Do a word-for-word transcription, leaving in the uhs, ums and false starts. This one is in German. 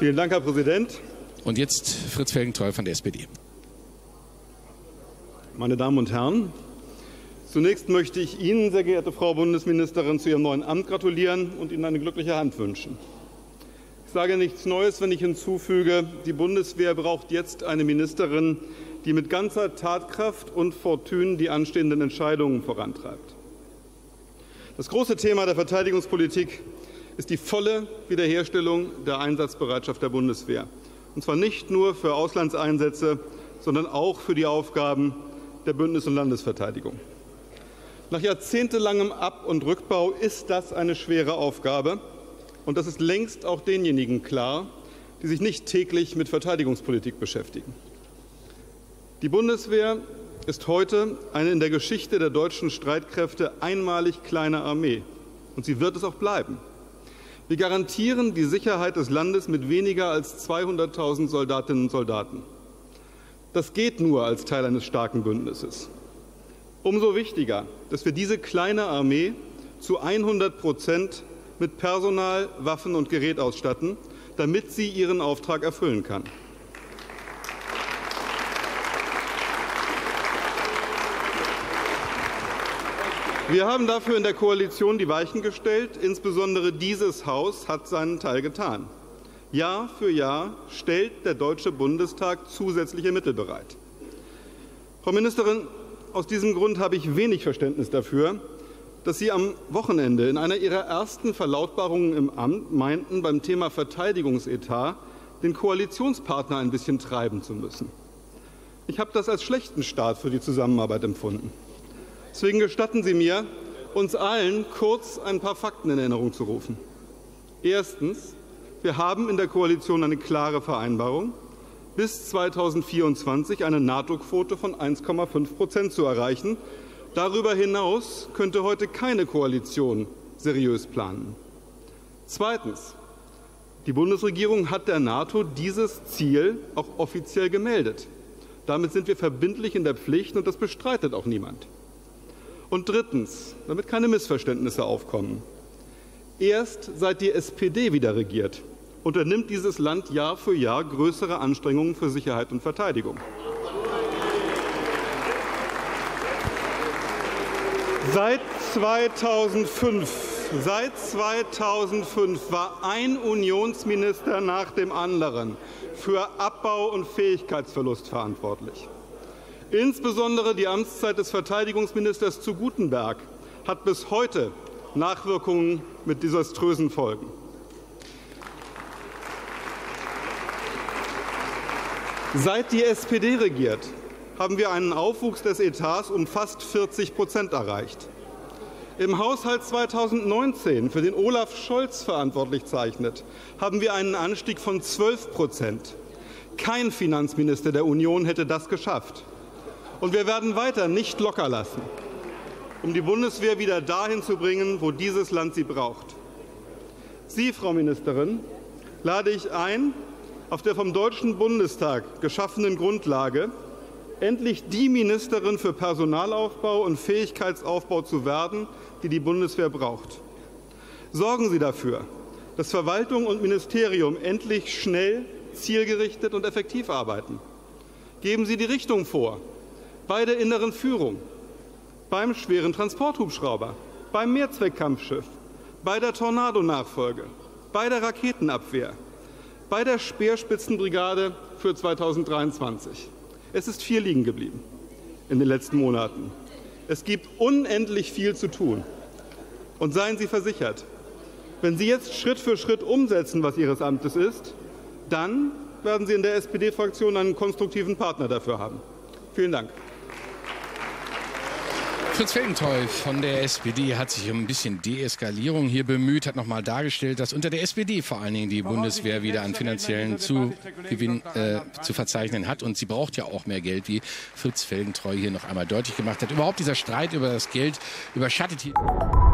Vielen Dank, Herr Präsident. Und jetzt Fritz Felgentreu von der S P D. Meine Damen und Herren, zunächst möchte ich Ihnen, sehr geehrte Frau Bundesministerin, zu Ihrem neuen Amt gratulieren und Ihnen eine glückliche Hand wünschen. Ich sage nichts Neues, wenn ich hinzufüge, die Bundeswehr braucht jetzt eine Ministerin, die mit ganzer Tatkraft und Fortune die anstehenden Entscheidungen vorantreibt. Das große Thema der Verteidigungspolitik ist die volle Wiederherstellung der Einsatzbereitschaft der Bundeswehr. Und zwar nicht nur für Auslandseinsätze, sondern auch für die Aufgaben der Bündnis- und Landesverteidigung. Nach jahrzehntelangem Ab- und Rückbau ist das eine schwere Aufgabe. Und das ist längst auch denjenigen klar, die sich nicht täglich mit Verteidigungspolitik beschäftigen. Die Bundeswehr ist heute eine in der Geschichte der deutschen Streitkräfte einmalig kleine Armee. Und sie wird es auch bleiben. Wir garantieren die Sicherheit des Landes mit weniger als zweihunderttausend Soldatinnen und Soldaten. Das geht nur als Teil eines starken Bündnisses. Umso wichtiger, dass wir diese kleine Armee zu hundert Prozent mit Personal, Waffen und Gerät ausstatten, damit sie ihren Auftrag erfüllen kann. Wir haben dafür in der Koalition die Weichen gestellt. Insbesondere dieses Haus hat seinen Teil getan. Jahr für Jahr stellt der Deutsche Bundestag zusätzliche Mittel bereit. Frau Ministerin, aus diesem Grund habe ich wenig Verständnis dafür, dass Sie am Wochenende in einer Ihrer ersten Verlautbarungen im Amt meinten, beim Thema Verteidigungsetat den Koalitionspartner ein bisschen treiben zu müssen. Ich habe das als schlechten Start für die Zusammenarbeit empfunden. Deswegen gestatten Sie mir, uns allen kurz ein paar Fakten in Erinnerung zu rufen. Erstens. Wir haben in der Koalition eine klare Vereinbarung, bis zweitausendvierundzwanzig eine NATO-Quote von eins Komma fünf Prozent zu erreichen. Darüber hinaus könnte heute keine Koalition seriös planen. Zweitens. Die Bundesregierung hat der NATO dieses Ziel auch offiziell gemeldet. Damit sind wir verbindlich in der Pflicht, und das bestreitet auch niemand. Und drittens, damit keine Missverständnisse aufkommen. Erst seit die S P D wieder regiert, unternimmt dieses Land Jahr für Jahr größere Anstrengungen für Sicherheit und Verteidigung. Seit zweitausendfünf, seit zweitausendfünf war ein Unionsminister nach dem anderen für Abbau und Fähigkeitsverlust verantwortlich. Insbesondere die Amtszeit des Verteidigungsministers zu Gutenberg hat bis heute Nachwirkungen mit desaströsen Folgen. Seit die S P D regiert, haben wir einen Aufwuchs des Etats um fast vierzig Prozent erreicht. Im Haushalt zweitausendneunzehn, für den Olaf Scholz verantwortlich zeichnet, haben wir einen Anstieg von zwölf Prozent. Kein Finanzminister der Union hätte das geschafft. Und wir werden weiter nicht locker lassen, um die Bundeswehr wieder dahin zu bringen, wo dieses Land sie braucht. Sie, Frau Ministerin, lade ich ein, auf der vom Deutschen Bundestag geschaffenen Grundlage endlich die Ministerin für Personalaufbau und Fähigkeitsaufbau zu werden, die die Bundeswehr braucht. Sorgen Sie dafür, dass Verwaltung und Ministerium endlich schnell, zielgerichtet und effektiv arbeiten. Geben Sie die Richtung vor, bei der inneren Führung, beim schweren Transporthubschrauber, beim Mehrzweckkampfschiff, bei der Tornado-Nachfolge, bei der Raketenabwehr, bei der Speerspitzenbrigade für zweitausenddreiundzwanzig. Es ist viel liegen geblieben in den letzten Monaten. Es gibt unendlich viel zu tun. Und seien Sie versichert, wenn Sie jetzt Schritt für Schritt umsetzen, was Ihres Amtes ist, dann werden Sie in der S P D-Fraktion einen konstruktiven Partner dafür haben. Vielen Dank. Fritz Felgentreu von der S P D hat sich um ein bisschen Deeskalierung hier bemüht, hat noch mal dargestellt, dass unter der S P D vor allen Dingen die Bundeswehr wieder an finanziellen Zugewinn äh, zu verzeichnen hat. Und sie braucht ja auch mehr Geld, wie Fritz Felgentreu hier noch einmal deutlich gemacht hat. Überhaupt dieser Streit über das Geld überschattet hier...